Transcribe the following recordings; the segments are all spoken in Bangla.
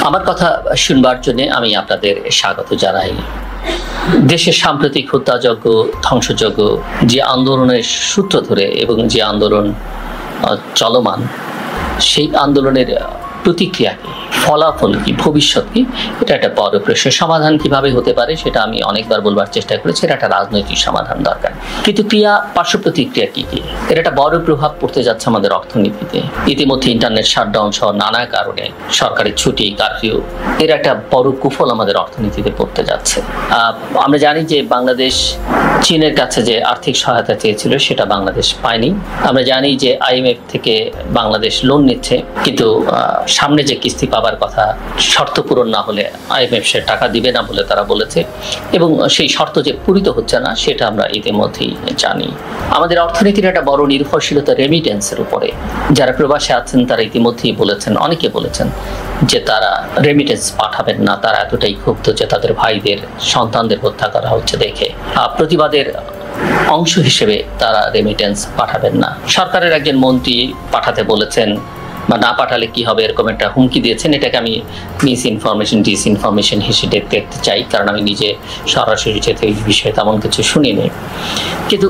আমার কথা শুনবার জন্য আমি আপনাদের স্বাগত জানাই। দেশের সাম্প্রতিক হত্যাযজ্ঞ, ধ্বংসযজ্ঞ, যে আন্দোলনের সূত্র ধরে এবং যে আন্দোলন চলমান, সেই আন্দোলনের প্রতিক্রিয়া কি, ফলাফল কি, ভবিষ্যৎ কি, এটা একটা বড় প্রশ্ন। সমাধান কিভাবে হতে পারে সেটা আমি অনেকবার বলবার চেষ্টা করেছি। এটা একটা রাজনৈতিক সমাধান দরকার, কিন্তু পার্শ্ব প্রতিক্রিয়া কি কি, এর একটা বড় প্রভাব পড়তে যাচ্ছে আমাদের অর্থনীতিতে। ইতিমধ্যে ইন্টারনেট শাটডাউন সহ নানা কারণে, সরকারি ছুটি, কারফিউ, এর একটা বড় কুফল আমাদের অর্থনীতিতে পড়তে যাচ্ছে। আমরা জানি যে বাংলাদেশ চীনের কাছে যে আর্থিক সহায়তা চেয়েছিল সেটা বাংলাদেশ পায়নি। আমরা জানি যে IMF থেকে বাংলাদেশ লোন নিচ্ছে, কিন্তু সামনে যে কিস্তি পাবার কথা, শর্ত পূরণ না হলে IMF সে টাকা দিবে না বলে তারা বলেছে, এবং সেই শর্ত যে পূরিত হচ্ছে না সেটা আমরা ইতিমধ্যেই জানি। আমাদের অর্থনীতির একটা বড় নির্ভরশীলতা রেমিটেন্সের উপরে। যারা প্রবাসে আছেন তারা ইতিমধ্যেই বলেছেন, অনেকে বলেছেন যে তারা রেমিটেন্স পাঠাবেন না। তারা এতটাই ক্ষুব্ধ যে তাদের ভাইদের, সন্তানদের হত্যা করা হচ্ছে দেখে প্রতিবাদের অংশ হিসেবে তারা রেমিটেন্স পাঠাবেন না। সরকারের একজন মন্ত্রী পাঠাতে বলেছেন, বা না পাঠালে কি হবে এরকম একটা হুমকি দিয়েছেন। এটাকে আমি মিস ইনফরমেশন, ডিসইনফরমেশন হিসেবে দেখতে চাই, কারণ আমি নিজে সরাসরি যেতে এই বিষয়ে তেমন কিছু শুনিনি। কিন্তু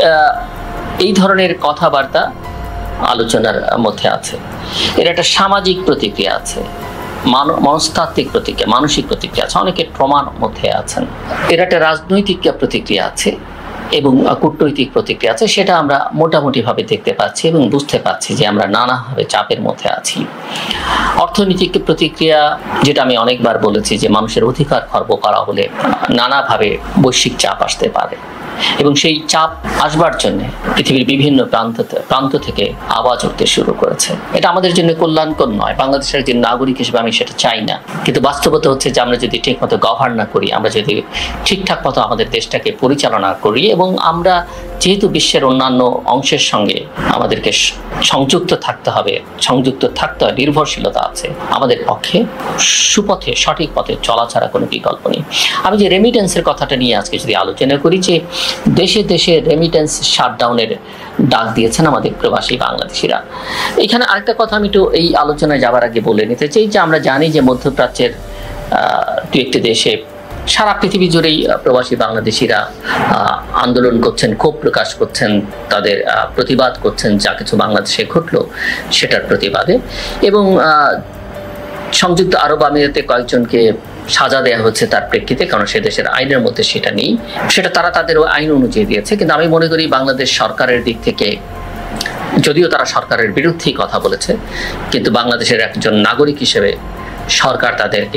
এই ধরনের কথাবার্তা আলোচনার মধ্যে আছে। এর একটা সামাজিক প্রতিক্রিয়া আছে, মনস্তাত্ত্বিক প্রতিক্রিয়া, মানসিক প্রতিক্রিয়া আছে, অনেকে ট্রমার মধ্যে আছেন। এর একটা রাজনৈতিক প্রতিক্রিয়া আছে এবং কূটনৈতিক প্রতিক্রিয়া আছে। সেটা আমরা মোটামুটিভাবে দেখতে পাচ্ছি এবং বুঝতে পারছি যে আমরা নানাভাবে চাপের মধ্যে আছি। অর্থনৈতিক প্রতিক্রিয়া, যেটা আমি অনেকবার বলেছি যে মানুষের অধিকার খর্ব করা হলে নানাভাবে বৈশ্বিক চাপ আসতে পারে, এবং সেই চাপ আসবার জন্য পৃথিবীর বিভিন্ন প্রান্ত থেকে আওয়াজ উঠতে শুরু করেছে। এটা আমাদের জন্য কল্যাণকর নয়। বাংলাদেশের একজন নাগরিক হিসেবে আমি সেটা চাই না, কিন্তু বাস্তবতা হচ্ছে যে আমরা যদি ঠিক মতো গভর্ন না করি, আমরা যদি ঠিকঠাক মতো আমাদের দেশটাকে পরিচালনা করি, এবং আমরা যেহেতু বিশ্বের অন্যান্য অংশের সঙ্গে আমাদেরকে সংযুক্ত থাকতে হয়, নির্ভরশীলতা আছে, আমাদের পক্ষে সুপথে, সঠিক পথে চলা ছাড়া কোনো বিকল্প নেই। আমি যে রেমিটেন্সের কথাটা নিয়ে আজকে যদি আলোচনা করি, যে দেশে দেশে রেমিটেন্স শাটডাউনের ডাক দিয়েছেন আমাদের প্রবাসী বাংলাদেশিরা। এখানে আরেকটা কথা আমি একটু এই আলোচনায় যাবার আগে বলে নিতে চাই, যে আমরা জানি যে মধ্যপ্রাচ্যের দু একটি দেশে, সারা পৃথিবী জুড়েই প্রবাসী বাংলাদেশিরা আন্দোলন করছেন, ক্ষোভ প্রকাশ করছেন, তাদের প্রতিবাদ করছেন যা কিছু বাংলাদেশে ঘটলো সেটার প্রতিবাদে। এবং সংযুক্ত আরব আমিরাতে কয়েকজনকে সাজা দেওয়া হচ্ছে তার প্রেক্ষিতে, কারণ সে দেশের আইনের মধ্যে সেটা নেই, সেটা তারা তাদের আইন অনুযায়ী দিয়েছে। কিন্তু আমি মনে করি বাংলাদেশ সরকারের দিক থেকে, যদিও তারা সরকারের বিরুদ্ধেই কথা বলেছে, কিন্তু বাংলাদেশের একজন নাগরিক হিসেবে সরকার তাদেরকে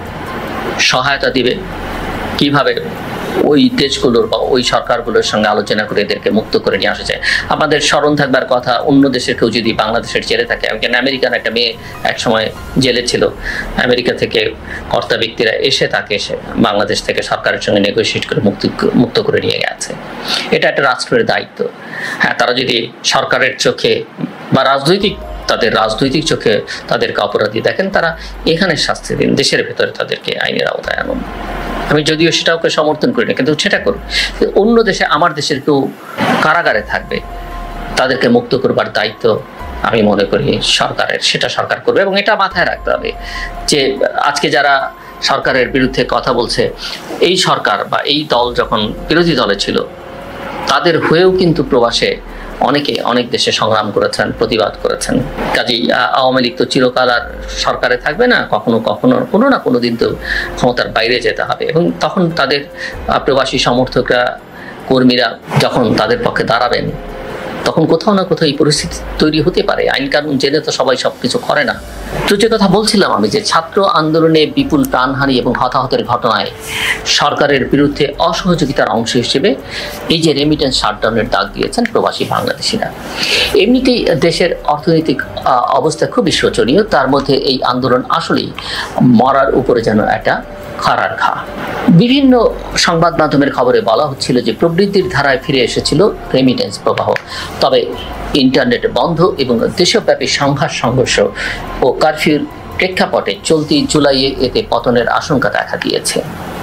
সহায়তা দিবে। কিভাবে ওই দেশগুলোর বা ওই সরকারগুলোর সঙ্গে আলোচনা করে এদেরকে মুক্ত করে নিয়ে আসা যায়। আমাদের স্মরণ থাকবার কথা, অন্য দেশের কেউ যদি বাংলাদেশের জেলে থাকে, একজন আমেরিকান একটা মেয়ে এক সময় জেলে ছিল, আমেরিকা থেকে কর্তা ব্যক্তিরা এসে তাকে বাংলাদেশ থেকে সরকারের সঙ্গে নেগোসিয়েট করে মুক্ত করে নিয়ে গেছে। এটা একটা রাষ্ট্রের দায়িত্ব। হ্যাঁ, তারা যদি সরকারের চোখে বা তাদের রাজনৈতিক চোখে তাদেরকে অপরাধী দেখেন, তারা এখানে শাস্তি দিন, দেশের ভেতরে তাদেরকে আইনের আওতায় আনুন। আমি যদিও সেটাকে সমর্থন করি না, কিন্তু সেটা করুন। অন্য দেশে, আমার দেশের কেউ কারাগারে থাকবে, তাদেরকে মুক্ত করবার দায়িত্ব আমি মনে করি সরকারের, সেটা সরকার করবে। এবং এটা মাথায় রাখতে হবে যে আজকে যারা সরকারের বিরুদ্ধে কথা বলছে, এই সরকার বা এই দল যখন বিরোধী দলে ছিল, তাদের হয়েও কিন্তু প্রবাসে অনেকে অনেক দেশে সংগ্রাম করেছেন, প্রতিবাদ করেছেন। কাজেই আওয়ামী লীগ তো চিরকাল আর সরকারে থাকবে না, কখনো কোনো না কোনো দিন তো ক্ষমতার বাইরে যেতে হবে। এবং তখন তাদের প্রবাসী সমর্থকরা, কর্মীরা যখন তাদের পক্ষে দাঁড়াবেন, তখন কোথাও না কোথাও এই পরিস্থিতি তৈরি হতে পারে। আইন কানুন জেনে তো সবাই সবকিছু করে না। তো যে কথা বলছিলাম আমি, যে ছাত্র আন্দোলনে বিপুল প্রাণহানি এবং হতাহতের ঘটনায় সরকারের বিরুদ্ধে অসহযোগিতার অংশ হিসেবে এই যে রেমিটেন্স শাটডাউনের ডাক দিয়েছেন প্রবাসী বাংলাদেশিরা। এমনিতেই দেশের অর্থনৈতিক অবস্থা খুবই শোচনীয়, তার মধ্যে এই আন্দোলন আসলেই মরার উপরে যেন একটা খাড়ার ঘা। বিভিন্ন সংবাদ মাধ্যমের খবরে বলা হচ্ছিল যে প্রবৃদ্ধির ধারায় ফিরে এসেছিল রেমিটেন্স প্রবাহ, তবে ইন্টারনেট বন্ধ এবং দেশব্যাপী সংঘর্ষ ও কারফিউর প্রেক্ষাপটে চলতি জুলাইয়ে এতে পতনের আশঙ্কা দেখা দিয়েছে।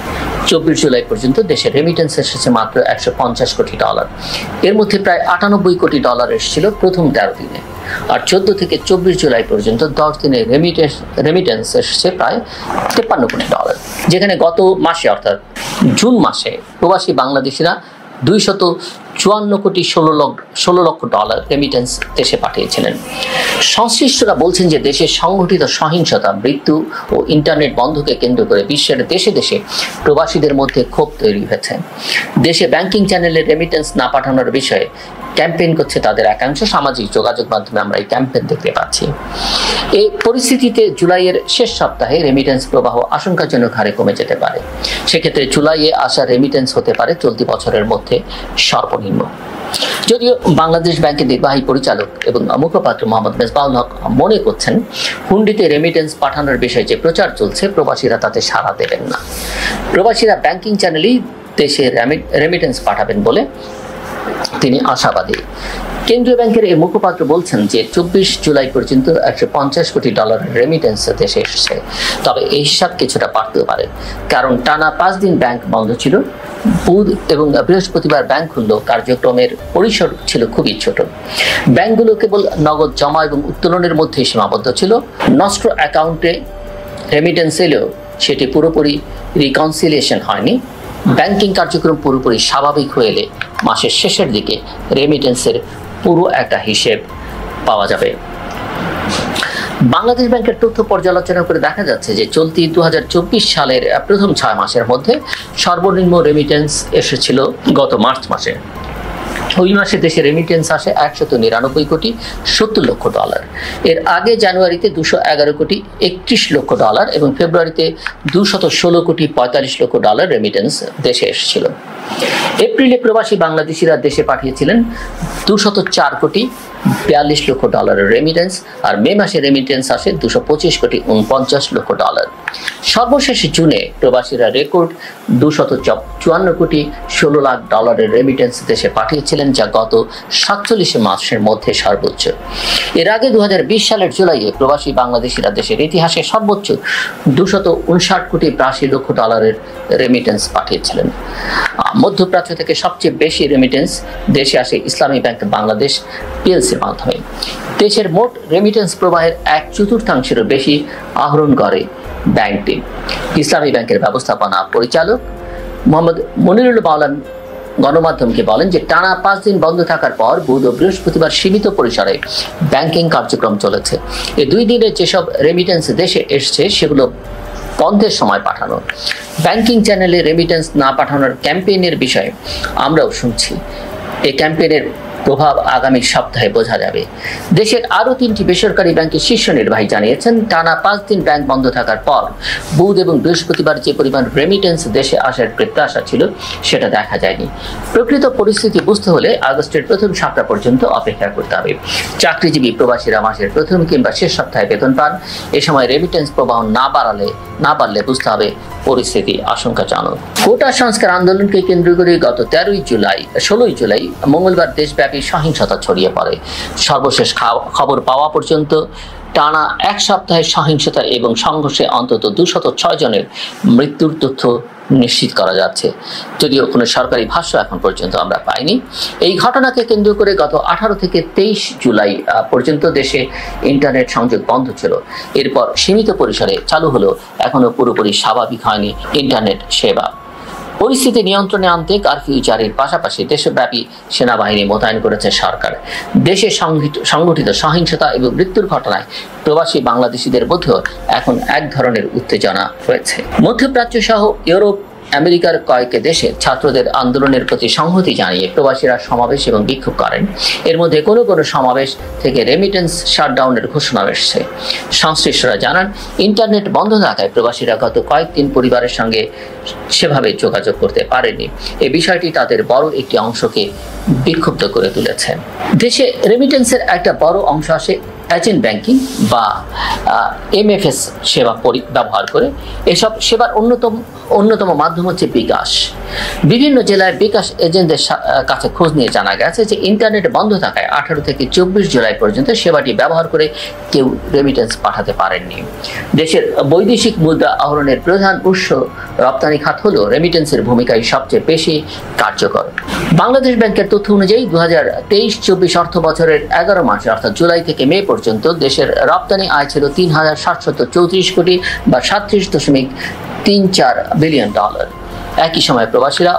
24 জুলাই পর্যন্ত দেশে রেমিটেন্স এসেছে মাত্র $150 কোটি। এর মধ্যে প্রায় $98 কোটি এসেছিল প্রথম 13 দিনে। আর 14 থেকে 24 জুলাই পর্যন্ত 10 দিনে রেমিটেন্স এসেছে প্রায় $53 কোটি, যেখানে গত মাসে অর্থাৎ জুন মাসে প্রবাসী বাংলাদেশিরা $254.16 লক্ষ রেমিটেন্স দেশে পাঠিয়েছিলেন। সংশ্লিষ্টরা বলছেন যে দেশের সংগঠিত সহিংসতা, মৃত্যু ও ইন্টারনেট বন্ধকে কেন্দ্র করে বিশ্বের দেশে দেশে প্রবাসীদের মধ্যে ক্ষোভ তৈরি হয়েছে। দেশে ব্যাংকিং চ্যানেলে রেমিটেন্স না পাঠানোর বিষয়ে ক্যাম্পেইন করছে তাদের একাংশ। সামাজিক যোগাযোগ মাধ্যমে আমরা এই ক্যাম্পেইন দেখতে পাচ্ছি। এই পরিস্থিতিতে জুলাইয়ের শেষ সপ্তাহে রেমিটেন্স প্রবাহ আশঙ্কাজনক হারে কমে যেতে পারে। সেক্ষেত্রে জুলাইয়ে আসা রেমিটেন্স হতে পারে চলতি বছরের মধ্যে সর্বনিম্ন। যদিও বাংলাদেশ ব্যাংকের নির্বাহী পরিচালক এবং মুখপাত্র মোহাম্মদ মেজবাউল হক মনে করছেন, হুন্ডিতে রেমিটেন্স পাঠানোর বিষয়ে যে প্রচার চলছে প্রবাসীরা তাতে সাড়া দেবেন না। প্রবাসীরা ব্যাংকিং চ্যানেলেই দেশে রেমিটেন্স পাঠাবেন বলে তিনি আশাবাদী। কেন্দ্রীয় ব্যাংকের এই মুখপাত্র বলছেন যে 24 জুলাই পর্যন্ত $150 কোটি রেমিটেন্স দেশে এসেছে। তবে এই হিসাব কিছুটা বাড়তেও পারে, কারণ টানা 5 দিন ব্যাংক বন্ধ ছিল। বুধ এবং বৃহস্পতিবার ব্যাংক খুললেও কার্যক্রমের পরিসর ছিল খুবই ছোট। ব্যাংকগুলো কেবল নগদ জমা এবং উত্তোলনের মধ্যেই সীমাবদ্ধ ছিল। নষ্ট অ্যাকাউন্টে রেমিটেন্স এলেও সেটি পুরোপুরি রিকনসিলিয়েশন হয়নি। ব্যাংকিং কার্যক্রম পুরোপুরি স্বাভাবিক হয়ে এলে মাসের শেষের দিকে রেমিটেন্সের পুরো একটা হিসেব পাওয়া যাবে। বাংলাদেশ ব্যাংকের তথ্য পর্যালোচনা করে দেখা যাচ্ছে যে চলতি 2024 সালের প্রথম 6 মাসের মধ্যে সর্বনিম্ন রেমিটেন্স এসেছিল গত মার্চ মাসে। ওই মাসে দেশে রেমিটেন্স আসে $199 কোটি 70 লক্ষ। এর আগে জানুয়ারিতে $211 কোটি 31 লক্ষ এবং ফেব্রুয়ারিতে $216 কোটি 45 লক্ষ রেমিটেন্স দেশে এসেছিল। এপ্রিলে প্রবাসী বাংলাদেশিরা দেশে পাঠিয়েছিলেন $204 কোটি 42 লক্ষ রেমিটেন্স, আর মে মাসে রেমিটেন্স আসে $225 কোটি 49 লক্ষ। সর্বশেষ জুনে প্রবাসীরা রেকর্ড $254 কোটি 16 লাখ রেমিটেন্স দেশে পাঠিয়েছিলেন, যা গত 47 মাসের মধ্যে সর্বোচ্চ। এর আগে 2020 সালের জুলাইয়ে প্রবাসী বাংলাদেশিরা দেশের ইতিহাসে সর্বোচ্চ $259 কোটি 82 লক্ষ রেমিটেন্স পাঠিয়েছিলেন। মধ্যপ্রাচ্য থেকে সবচেয়ে বেশি রেমিটেন্স দেশে আসে ইসলামী ব্যাংক বাংলাদেশ পিএলসির মাধ্যমে। দেশের মোট রেমিটেন্স প্রবাহের 1/4 বেশি আহরণ করে ব্যাংকটি। ইসলামী ব্যাংকের ব্যবস্থাপনা পরিচালক মোহাম্মদ মনিরুল মাওলান গণমাধ্যমকে বলেন যে টানা 5 দিন বন্ধ থাকার পর বুধ ও বৃহস্পতিবার সীমিত পরিসরে ব্যাংকিং কার্যক্রম চলেছে। এই 2 দিনে যেসব রেমিটেন্স দেশে এসছে সেগুলো বন্ধের সময় পাঠানো। ব্যাংকিং চ্যানেলে রেমিটেন্স না পাঠানোর ক্যাম্পেইনের বিষয়ে আমরাও শুনছি। এই ক্যাম্পেইনের প্রভাব আগামী সপ্তাহে বোঝা যাবে। দেশের আরও 3টি বেসরকারি ব্যাংকের শীর্ষ নির্বাহী জানিয়েছেন, টানা 5 দিন ব্যাংক বন্ধ থাকার পর বুধ এবং বৃহস্পতিবার যে পরিমাণ রেমিটেন্স দেশে আসার প্রত্যাশা ছিল সেটা দেখা যায়নি। প্রকৃত পরিস্থিতি বুঝতে হলে আগস্টের প্রথম সপ্তাহ পর্যন্ত অপেক্ষা করতে হবে। চাকরিজীবী প্রবাসীরা মাসের প্রথম কিংবা শেষ সপ্তাহে বেতন পান। এ সময় রেমিটেন্স প্রবাহ না বাড়লে বুঝতে হবে পরিস্থিতি আশঙ্কাজনক। কোটা সংস্কার আন্দোলনকে কেন্দ্র করে গত 16 জুলাই মঙ্গলবার দেশব্যাপী সহিংসতা ছড়িয়ে পড়ে। সর্বশেষ খবর পাওয়া পর্যন্ত টানা 1 সপ্তাহের সহিংসতা এবং সংঘর্ষে অন্তত 206 জনের মৃত্যুর তথ্য নিশ্চিত করা যাচ্ছে, যদিও কোনো সরকারি ভাষ্য এখন পর্যন্ত আমরা পাইনি। এই ঘটনাকে কেন্দ্র করে গত 18 থেকে 23 জুলাই পর্যন্ত দেশে ইন্টারনেট সংযোগ বন্ধ ছিল। এরপর সীমিত পরিসরে চালু হলেও এখনো পুরোপুরি স্বাভাবিক হয়নি ইন্টারনেট সেবা। পরিস্থিতি নিয়ন্ত্রণে আনতে কারফিউ জারির পাশাপাশি দেশব্যাপী সেনাবাহিনী মোতায়েন করেছে সরকার। দেশে সংঘটিত সহিংসতা এবং মৃত্যুর ঘটনায় প্রবাসী বাংলাদেশিদের মধ্যেও এখন এক ধরনের উত্তেজনা রয়েছে। মধ্যপ্রাচ্য সহ ইউরোপ, আমেরিকার কয়েক দেশে ছাত্রদের আন্দোলনের প্রতি সংহতি জানিয়ে প্রবাসীরা সমাবেশ এবং বিক্ষোভ করেন। এর মধ্যে কোনো সমাবেশ থেকে রেমিটেন্স শাটডাউনের ঘোষণা এসেছে। সংশ্লিষ্টরা জানান, ইন্টারনেট বন্ধ থাকায় প্রবাসীরা গত কয়েকদিন পরিবারের সঙ্গে সেভাবে যোগাযোগ করতে পারেনি। এই বিষয়টি তাদের বড় একটি অংশকে বিক্ষুব্ধ করে তুলেছে। দেশে রেমিটেন্সের একটা বড় অংশ আসে এজেন্ট ব্যাংকিং বা MFS সেবা ব্যবহার করে। এসব সেবার অন্যতম মাধ্যম হচ্ছে বিকাশ। বিভিন্ন জেলায় বিকাশ এজেন্টদের কাছে খোঁজ নিয়ে জানা গেছে যে ইন্টারনেট বন্ধ থাকায় 18 থেকে 24 জুলাই পর্যন্ত সেবাটি ব্যবহার করে কেউ রেমিটেন্স পাঠাতে পারেননি। দেশের বৈদেশিক মুদ্রা আহরণের প্রধান উৎস রপ্তানি খাত হলেও রেমিটেন্সের ভূমিকাই সবচেয়ে বেশি কার্যকর। বাংলাদেশ ব্যাংকের তথ্য অনুযায়ী 2023-24 অর্থ বছরের 11 মাসে অর্থাৎ জুলাই থেকে মে পর্যন্ত দেশের রপ্তানি আয় ছিল 3,734 কোটি বা 37.34 বিলিয়ন ডলার। একই সময় প্রবাসীরা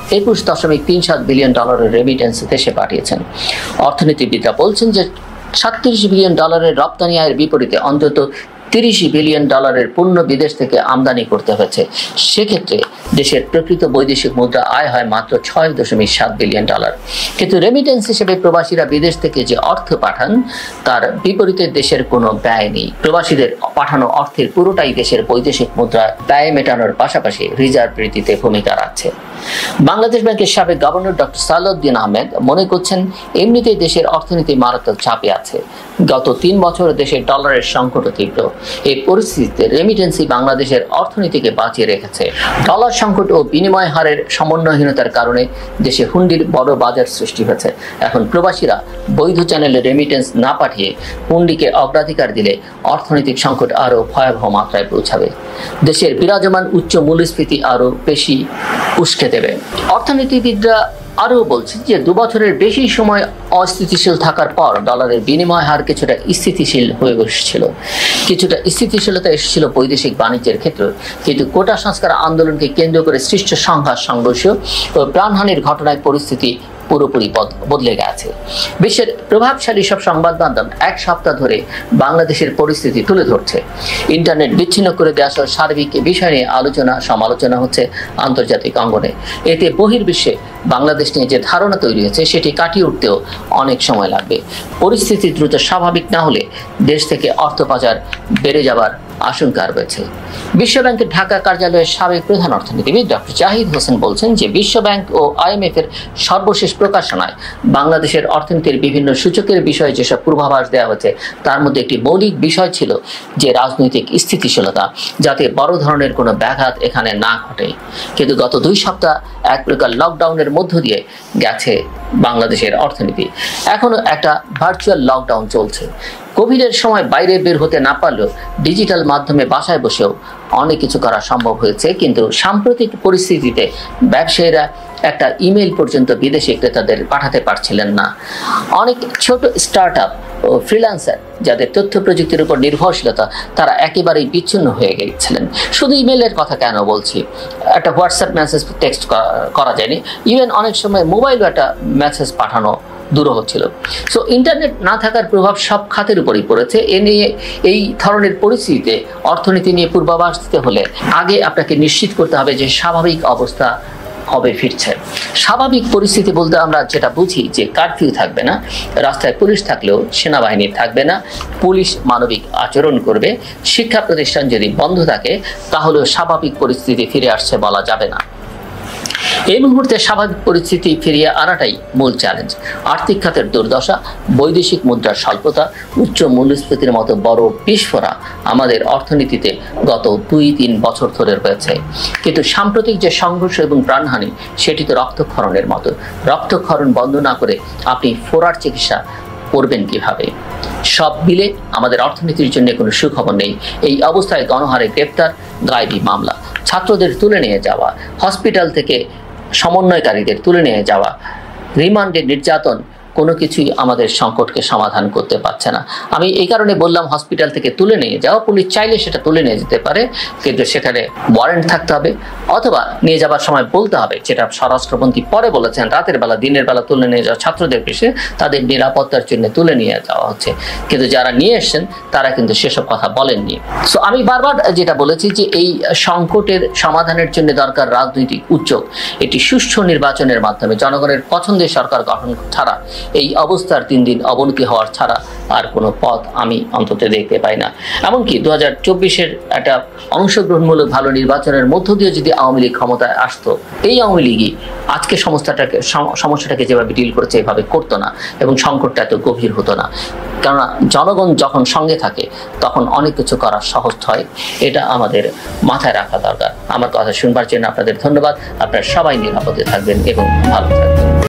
21.37 বিলিয়ন ডলারের রেমিটেন্স দেশে পাঠিয়েছেন। অর্থনীতিবিদরা বলছেন যে 37 বিলিয়ন ডলারের রপ্তানি আয়ের বিপরীতে অন্তত 30 বিলিয়ন ডলারের পণ্য বিদেশ থেকে আমদানি করতে হয়েছে। সেক্ষেত্রে দেশের প্রকৃত বৈদেশিক মুদ্রা আয় হয় মাত্র 6.7 বিলিয়ন ডলার। কিন্তু রেমিটেন্স হিসেবে প্রবাসীরা বিদেশ থেকে যে অর্থ পাঠান তার বিপরীতে দেশের কোনো ব্যয় নেই। প্রবাসীদের পাঠানো অর্থের পুরোটাই দেশের বৈদেশিক মুদ্রা ব্যয় মেটানোর পাশাপাশি রিজার্ভ বৃদ্ধিতে ভূমিকা রাখছে। বাংলাদেশ ব্যাংকের সাবেক গভর্নর ডক্টর সালাউদ্দিন আহমেদ মনে করছেন এমনিতেই দেশের অর্থনীতি মারাত্মক চাপে আছে। গত 3 বছর দেশের ডলারের সংকট তীব্র। এই পরিস্থিতিতে রেমিটেন্সই বাংলাদেশের অর্থনীতিকে বাঁচিয়ে রেখেছে। ডলার সংকট ও বিনিময় হারের সমন্বয়হীনতার কারণে দেশে হুন্ডির বড় বাজার সৃষ্টি হয়েছে। এখন প্রবাসীরা বৈধ চ্যানেলে রেমিটেন্স না পাঠিয়ে হুন্ডিকে অগ্রাধিকার দিলে অর্থনৈতিক সংকট আরও ভয়াবহ মাত্রায় পৌঁছাবে। দেশের বিরাজমান উচ্চ মূল্যস্ফীতি আরও বেশি উস্কে দেবে। অর্থনীতিবিদরা আরও বলছে যে 2 বছরের বেশি সময় অস্থিতিশীল থাকার পর ডলারের বিনিময় হার কিছুটা স্থিতিশীল হয়ে বসেছিল। কিছুটা স্থিতিশীলতা এসেছিল বৈদেশিক বাণিজ্যের ক্ষেত্রে, কিন্তু কোটা সংস্কার আন্দোলনকে কেন্দ্র করে সৃষ্ট সংঘর্ষ ও প্রাণহানির ঘটনায় পরিস্থিতি পুরোপুরি বদলে গেছে। বিশ্বের প্রভাবশালী সব সংবাদ মাধ্যম 1 সপ্তাহ ধরে বাংলাদেশের পরিস্থিতি তুলে ধরছে। ইন্টারনেট বিচ্ছিন্ন করে দেওয়া সহ সার্বিক বিষয় নিয়ে সমালোচনা হচ্ছে আন্তর্জাতিক অঙ্গনে। এতে বহির্বিশ্বে বাংলাদেশ নিয়ে যে ধারণা তৈরি হয়েছে সেটি কাটিয়ে উঠতেও অনেক সময় লাগবে। পরিস্থিতি দ্রুত স্বাভাবিক না হলে দেশ থেকে অর্থ পাচার বেড়ে যাবার আশঙ্কা রয়েছে। বিশ্বব্যাংকের ঢাকা কার্যালয়ের সাবেক প্রধান অর্থনীতিবিদ ডক্টর জাহিদ হোসেন বলছেন যে বিশ্বব্যাংক ও IMF এর সর্বশেষ প্রকাশনায় বাংলাদেশের অর্থনীতির বিভিন্ন সূচকের বিষয়ে যেসব পূর্বাভাস দেওয়া হয়েছে তার মধ্যে একটি মৌলিক বিষয় ছিল যে রাজনৈতিক স্থিতিশীলতা, যাতে বড় ধরনের কোনো ব্যাঘাত এখানে না ঘটে। কিন্তু গত 2 সপ্তাহ এক প্রকার লকডাউনের মধ্য দিয়ে গেছে বাংলাদেশের অর্থনীতি। এখনো একটা ভার্চুয়াল লকডাউন চলছে। কোভিডের সময় বাইরে বের হতে না পারলেও ডিজিটাল মাধ্যমে বাসায় বসেও অনেক কিছু করা সম্ভব হয়েছে। কিন্তু সাম্প্রতিক পরিস্থিতিতে ব্যবসায়ীরা একটা ইমেল পর্যন্ত বিদেশি ক্রেতাদের পাঠাতে পারছিলেন না। অনেক ছোট স্টার্টআপ ও ফ্রিল্যান্সার যাদের তথ্য প্রযুক্তির উপর নির্ভরশীলতা তারা একেবারেই বিচ্ছিন্ন হয়ে গিয়েছিলেন। শুধু ইমেলের কথা কেন বলছি, একটা হোয়াটসঅ্যাপ মেসেজ টেক্সট করা যায়নি, ইভেন অনেক সময় মোবাইলও একটা মেসেজ পাঠানো দূর হচ্ছিল। সো ইন্টারনেট না থাকার প্রভাব সব খাতের উপরই পড়েছে। এ নিয়ে এই ধরনের পরিস্থিতিতে অর্থনীতি নিয়ে পূর্বাভাস দিতে হলে আগে আপনাকে নিশ্চিত করতে হবে যে স্বাভাবিক অবস্থা হবে ফিরছে। স্বাভাবিক পরিস্থিতি বলতে আমরা যেটা বুঝি যে কারফিউ থাকবে না, রাস্তায় পুলিশ থাকলেও সেনাবাহিনী থাকবে না, পুলিশ মানবিক আচরণ করবে, শিক্ষা প্রতিষ্ঠান যদি বন্ধ থাকে তাহলেও স্বাভাবিক পরিস্থিতি ফিরে আসছে বলা যাবে না। এই মুহূর্তে স্বাভাবিক পরিস্থিতি ফিরিয়ে আনাটাই মূল চ্যালেঞ্জ। আর্থিক খাতের দুর্দশা, বৈদেশিক মুদ্রার স্বল্পতা, উচ্চ মূল্যস্ফীতির মতো বড় বিস্ফোরা আমাদের অর্থনীতিতে গত 2-3 বছর ধরে রয়েছে। কিন্তু সাম্প্রতিক যে সংঘর্ষ এবং প্রাণহানি সেটি তো রক্তক্ষরণের মতো। রক্তক্ষরণ বন্ধ না করে আপনি ফোড়ার চিকিৎসা করবেন কিভাবে? সব মিলে আমাদের অর্থনীতির জন্য কোনো সুখবর নেই। এই অবস্থায় গণহারে গ্রেপ্তার, গায়েবী মামলা, ছাত্রদের তুলে নিয়ে যাওয়া, হসপিটাল থেকে সমন্বয়কারীদের তুলে নিয়ে যাওয়া, রিমান্ডে নির্যাতন, কোনো কিছুই আমাদের সংকটকে সমাধান করতে পারছে না। আমি এই কারণে বললাম হসপিটাল থেকে তুলে নিয়ে যাও, পুলিশ চাইলে সেটা তুলে নিয়ে যেতে পারে, কিন্তু সেখানে ওয়ারেন্ট থাকতে হবে, অথবা নিয়ে যাবার সময় বলতে হবে, যেটা স্বরাষ্ট্রমন্ত্রী পরে বলেছেন, রাতের বেলা দিনের বেলা তুলে নিয়ে যাওয়া ছাত্রদের পেশে তাদের নিরাপত্তার জন্য তুলে নিয়ে যাওয়া হচ্ছে, কিন্তু যারা নিয়ে এসছেন তারা কিন্তু সেসব কথা বলেননি। সো আমি বারবার যেটা বলেছি যে এই সংকটের সমাধানের জন্য দরকার রাজনৈতিক উদ্যোগ। এটি সুষ্ঠু নির্বাচনের মাধ্যমে জনগণের পছন্দের সরকার গঠন ছাড়া এই অবস্থার দিন দিন অবনতি হওয়ার ছাড়া আর কোনো পথ আমি অন্তত দেখতে পাই না। এমনকি 2024-এর একটা অংশগ্রহণমূলক ভালো নির্বাচনের মধ্য দিয়ে যদি আওয়ামী লীগ ক্ষমতায় আসতো, এই আওয়ামী লীগই আজকে সমস্যাটাকে যেভাবে ডিল করেছে এভাবে করতো না, এবং সংকটটা এত গভীর হতো না। কেননা জনগণ যখন সঙ্গে থাকে তখন অনেক কিছু করা সহজ হয়। এটা আমাদের মাথায় রাখা দরকার। আমার কথা শুনবার জন্য আপনাদের ধন্যবাদ। আপনারা সবাই নিরাপদে থাকবেন এবং ভালো থাকবেন।